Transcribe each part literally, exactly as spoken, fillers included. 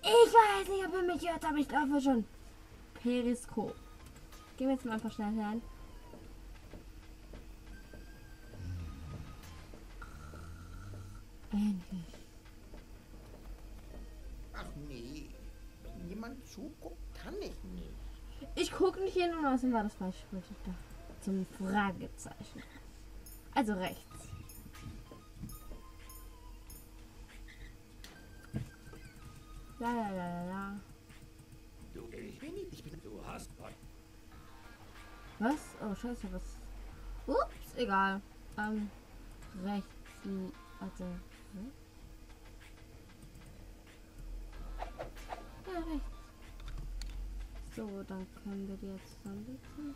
Ich weiß nicht, ob ihr mich hört, aber ich laufe schon. Periskop. Gehen wir jetzt mal einfach schnell rein. Endlich. Ach nee, wenn jemand zuguckt, kann ich nicht. Ich gucke nicht hin und außerdem war das falsch. Zum Fragezeichen. Also rechts. La la la la la. Du, ich bin nicht, ich bin, du hast Was? Oh, scheiße, was? Ups, egal. Ähm, rechts. Hm, warte. Hm? Ja, rechts. So, dann können wir die jetzt zusammensetzen.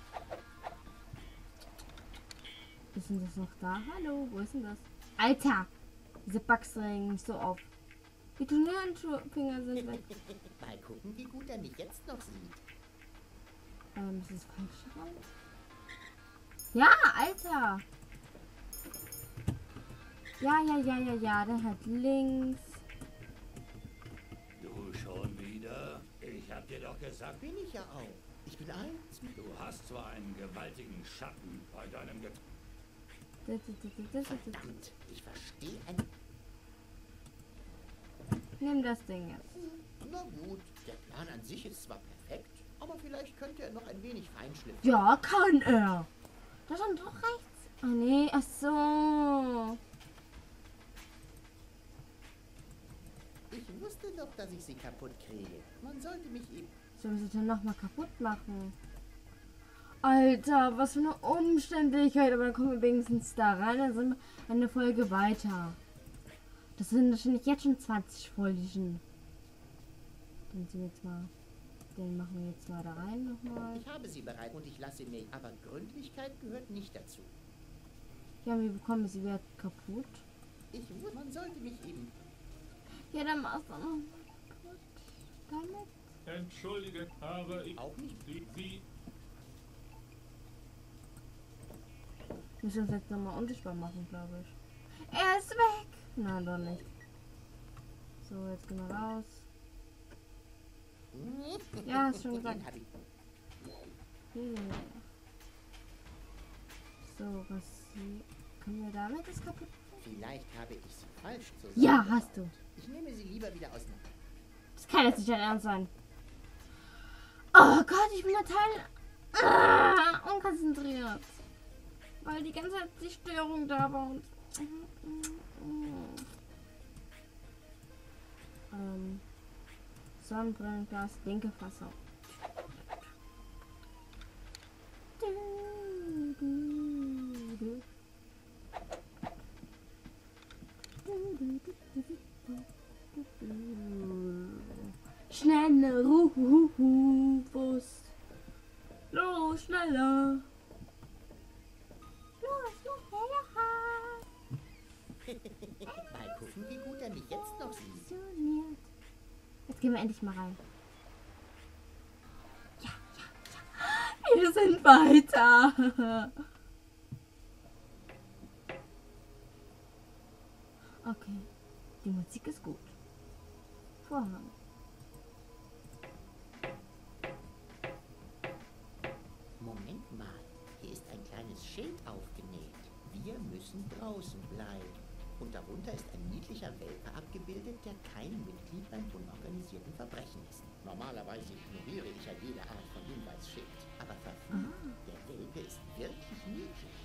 Ist denn das noch da? Hallo, wo ist denn das? Alter! Diese Bugs regen mich so auf. Die Turnierhandschuhfinger sind weg. Mal gucken, wie gut er mich jetzt noch sieht. Ähm, ist das falsch raus? Ja, Alter! Ja, ja, ja, ja, ja, dann halt links. Du schon wieder? Ich hab dir doch gesagt, Bin ich ja auch. Ich bin eins. du hast zwar einen gewaltigen Schatten bei deinem Get Verdammt, ich verstehe ein... Nimm das Ding jetzt. Na gut, der Plan an sich ist zwar perfekt, aber vielleicht könnte er noch ein wenig feinschliffen. Ja, kann er. Da stand doch rechts. Ah, nee, ach so. Ich wusste doch, dass ich sie kaputt kriege. Man sollte mich eben... Sollen wir sie denn nochmal kaputt machen? Alter, was für eine Umständlichkeit. Aber dann kommen wir wenigstens da rein. Dann sind wir eine Folge weiter. Das sind wahrscheinlich jetzt schon zwanzig Folgen. Den sind wir jetzt mal. Den machen wir jetzt mal da rein nochmal. Ich habe sie bereit und ich lasse mir... Aber Gründlichkeit gehört nicht dazu. Ja, wir bekommen sie wieder kaputt. Ich wusste, man sollte mich eben... Ja, dann machst du noch kaputt. Damit. Entschuldige, aber ich Auch nicht. Sie, Sie Müssen wir uns jetzt nochmal unsichtbar machen, glaube ich. Er ist weg! Nein, doch nicht. So, jetzt gehen wir raus. Ja, hast schon gesagt. Den hab ich. Hier. So, was sie. Können wir damit das kaputt? Vielleicht habe ich sie falsch zusammen. Ja, hast du. Ich nehme sie lieber wieder auseinander. Das kann jetzt nicht dein Ernst sein. Oh Gott, ich bin total ah, unkonzentriert. Weil die ganze Zeit die Störung da war und. Ähm. Sonnenbrillenglas, linke Fassung. Schneller, Rufus. Los, schneller. Los, schneller. Mal gucken, wie gut er mich jetzt noch sieht. Funktioniert. Jetzt gehen wir endlich mal rein. Ja, ja, ja. Wir sind weiter. Okay. Die Musik ist gut. Vorhang. Moment mal, hier ist ein kleines Schild aufgenäht. Wir müssen draußen bleiben. Und darunter ist ein niedlicher Welpe abgebildet, der kein Mitglied beim unorganisierten Verbrechen ist. Normalerweise ignoriere ich ja jede Art von Hinweisschild. Aber verflucht, der Welpe ist wirklich niedlich.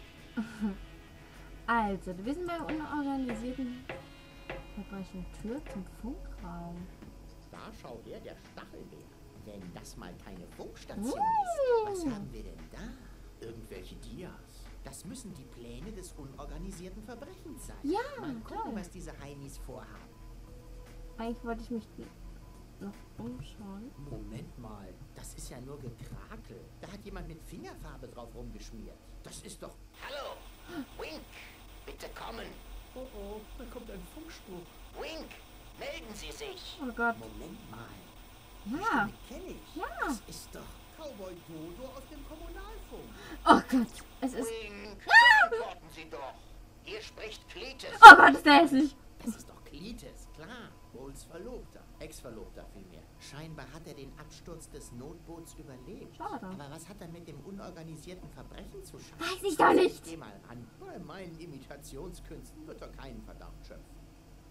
Also, wir sind beim unorganisierten Verbrechen. Tür zum Funkraum. Da schau her, der Stachelbär. Wenn das mal keine Funkstation Uh. ist, was haben wir denn da? Irgendwelche Dias. Das müssen die Pläne des unorganisierten Verbrechens sein. Ja, mal gucken, toll. was diese Heinis vorhaben. Eigentlich wollte ich mich noch umschauen. Moment mal, das ist ja nur Gekrakel. Da hat jemand mit Fingerfarbe drauf rumgeschmiert. Das ist doch... Hallo! Wink! Bitte kommen! Oh oh, da kommt ein Funkspruch. Wink! Melden Sie sich! Oh Gott. Moment mal. Ja. Kenne ich. Ja. Das ist doch Cowboy Dodo aus dem Kommunalfunk. Oh Gott. Es ist. Wink, antworten Sie doch. Hier spricht Cletus. Oh Gott, ist der hässlich. Das ist doch Cletus, klar. Bowles Verlobter. Ex-Verlobter vielmehr. Scheinbar hat er den Absturz des Notboots überlebt. Schade. Aber was hat er mit dem unorganisierten Verbrechen zu schaffen? Weiß ich doch nicht. Geh mal ran. Bei meinen Imitationskünsten wird er keinen Verdacht schöpfen.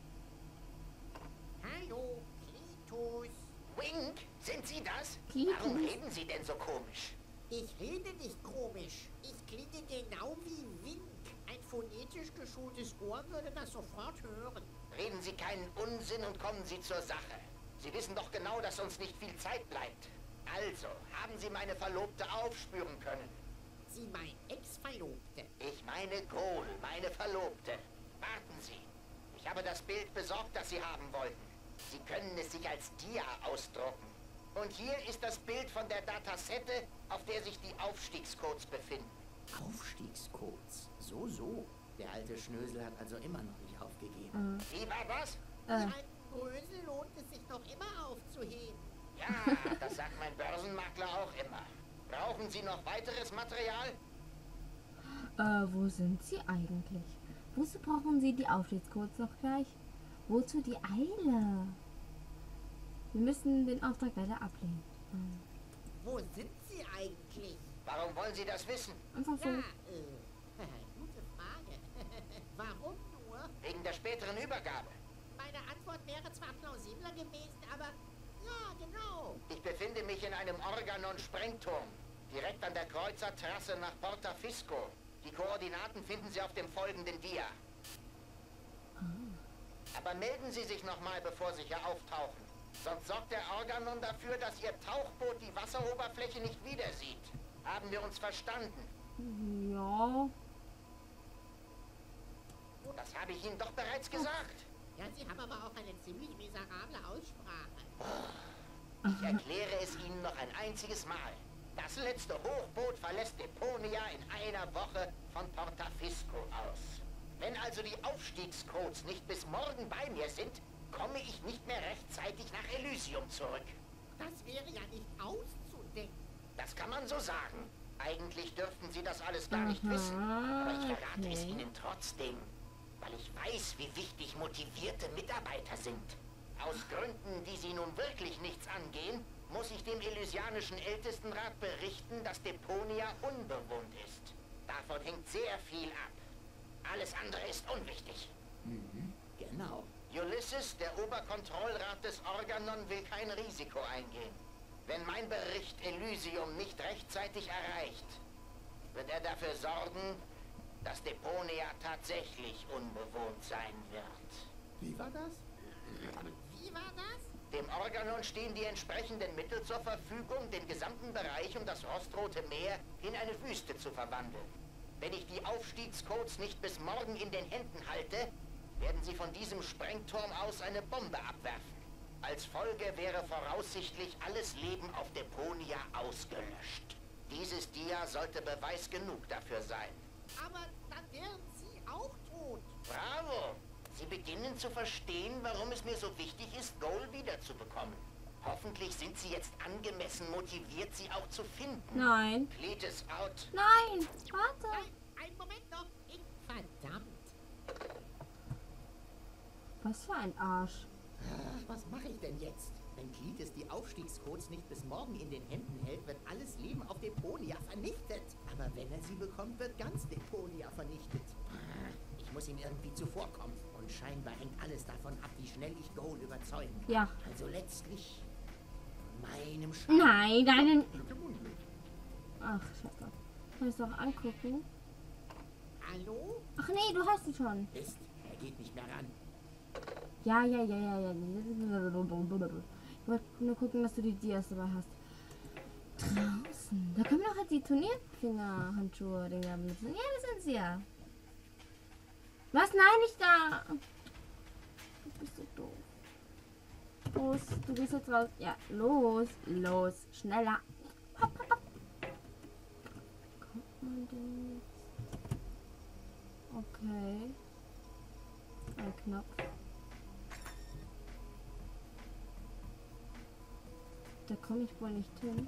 Hallo, Klitus. Wink, sind Sie das? Klitus? Warum reden Sie denn so komisch? Ich rede nicht komisch. Ich klinge genau wie Wink. Ein phonetisch geschultes Ohr würde das sofort hören. Reden Sie keinen Unsinn und kommen Sie zur Sache. Sie wissen doch genau, dass uns nicht viel Zeit bleibt. Also, haben Sie meine Verlobte aufspüren können? Sie mein Ex-Verlobte. Ich meine Goal, meine Verlobte. Warten Sie. Ich habe das Bild besorgt, das Sie haben wollten. Sie können es sich als Dia ausdrucken. Und hier ist das Bild von der Datasette, auf der sich die Aufstiegscodes befinden. Aufstiegscodes. So, so. Der alte Schnösel hat also immer noch nicht aufgegeben. Mhm. Wie war das? Die Äh, alten Brösel lohnt es sich noch immer aufzuheben. Ja, das sagt mein Börsenmakler auch immer. Brauchen Sie noch weiteres Material? äh, wo sind sie eigentlich? Wozu brauchen sie die Aufstiegscodes noch gleich? Wozu die Eile? Wir müssen den Auftrag leider ablehnen. Hm. Wo sind sie eigentlich? Warum wollen Sie das wissen? Einfach so. Ja, äh, gute Frage. Warum nur? Wegen der späteren Übergabe. Meine Antwort wäre zwar plausibler gewesen, aber ja, genau. Ich befinde mich in einem Organon-Sprengturm. Direkt an der Kreuzertrasse nach Porta Fisco. Die Koordinaten finden Sie auf dem folgenden Dia. Aber melden Sie sich nochmal, bevor Sie hier auftauchen. Sonst sorgt der Organon dafür, dass Ihr Tauchboot die Wasseroberfläche nicht wieder sieht. Haben wir uns verstanden? Ja. Das habe ich Ihnen doch bereits gesagt. Ja, Sie haben aber auch eine ziemlich miserable Aussprache. Ich erkläre es Ihnen noch ein einziges Mal. Das letzte Hochboot verlässt Deponia in einer Woche von Porta Fisco aus. Wenn also die Aufstiegscodes nicht bis morgen bei mir sind, komme ich nicht mehr rechtzeitig nach Elysium zurück. Das wäre ja nicht auszudenken. Das kann man so sagen. Eigentlich dürften Sie das alles gar nicht Aha, wissen. Aber ich verrate es okay. Ihnen trotzdem, weil ich weiß, wie wichtig motivierte Mitarbeiter sind. Aus Gründen, die Sie nun wirklich nichts angehen, muss ich dem Elysianischen Ältestenrat berichten, dass Deponia unbewohnt ist. Davon hängt sehr viel ab. Alles andere ist unwichtig. Mhm, genau. Ulysses, der Oberkontrollrat des Organon, will kein Risiko eingehen. Wenn mein Bericht Elysium nicht rechtzeitig erreicht, wird er dafür sorgen, dass Deponia tatsächlich unbewohnt sein wird. Wie war das? Wie war das? Dem Organon stehen die entsprechenden Mittel zur Verfügung, den gesamten Bereich um das Rostrote Meer in eine Wüste zu verwandeln. Wenn ich die Aufstiegscodes nicht bis morgen in den Händen halte, werden sie von diesem Sprengturm aus eine Bombe abwerfen. Als Folge wäre voraussichtlich alles Leben auf Deponia ausgelöscht. Dieses Dia sollte Beweis genug dafür sein. Aber dann wären Sie auch tot. Bravo! Sie beginnen zu verstehen, warum es mir so wichtig ist, Goal wiederzubekommen. Hoffentlich sind Sie jetzt angemessen motiviert, sie auch zu finden. Nein. Cletus out. Nein. Warte. Nein, einen Moment noch. Ich, verdammt. Was für ein Arsch. Ach, was mache ich denn jetzt? Wenn Cletus die Aufstiegscodes nicht bis morgen in den Händen hält, wird alles Leben auf Deponia vernichtet. Aber wenn er sie bekommt, wird ganz Deponia vernichtet. Ich muss ihm irgendwie zuvorkommen. Und scheinbar hängt alles davon ab, wie schnell ich Goal überzeugen kann. Ja. Also letztlich von meinem Schaden. Nein, deinen... Glück im Unglück. Ach, scheiße. Kann ich es doch angucken? Hallo? Ach nee, du hast sie schon. Mist, er geht nicht mehr ran. Ja, ja, ja, ja, ja. Ich wollte nur gucken, dass du die Dias dabei hast. Draußen. Da können wir doch jetzt die Turnierfinger-Handschuhe Dinger benutzen. Ja, das sind sie ja. Was? Nein, nicht da. Du bist so doof. Los, du gehst jetzt raus. Ja, los, los, schneller. Hopp, hopp, hopp. Kommt man denn jetzt? Okay. Ein Knopf. Da komme ich wohl nicht hin.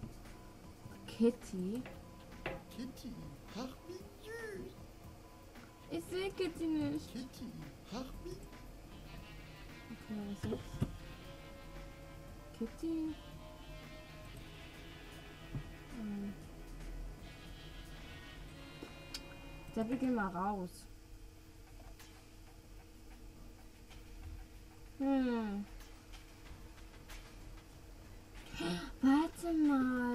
Kitty. Kitty, ach wie süß. Ich sehe Kitty nicht. Kitty, ach wie... Okay, was ist? Kitty. Hm. Da wir gehen mal raus. Hm. Warte mal.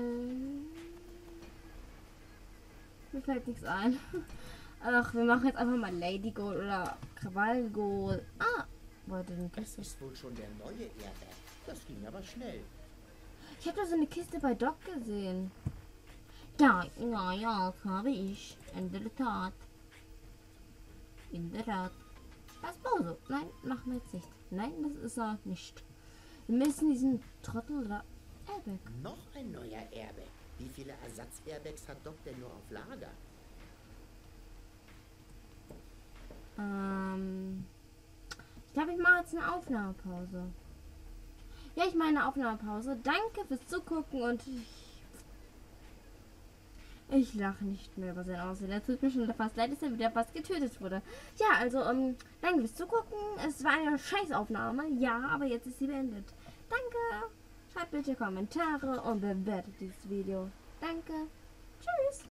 Mir fällt nichts ein. Ach, wir machen jetzt einfach mal Lady Gold oder Krawall Gold. Ah, wollte eine Das Kiste. ist wohl schon der neue Airbag. Das ging aber schnell. Ich habe da so eine Kiste bei Doc gesehen. Ja, ja, ja, das habe ich. In der Tat. In der Tat. Das Pause. Nein, machen wir jetzt nicht. Nein, das ist er nicht. Wir müssen diesen Trottel da. Airbag. Noch ein neuer Airbag. Wie viele Ersatz-Airbags hat Doc denn nur auf Lager? Ähm. Ich glaube, ich mache jetzt eine Aufnahmepause. Ja, ich meine eine Aufnahmepause. Danke fürs Zugucken und ich. Ich lache nicht mehr über sein Aussehen. Er tut mir schon fast leid, dass er wieder fast getötet wurde. Ja, also, ähm, danke fürs Zugucken. Es war eine Scheißaufnahme. Ja, aber jetzt ist sie beendet. Danke. Schreibt bitte Kommentare und bewertet dieses Video. Danke. Tschüss.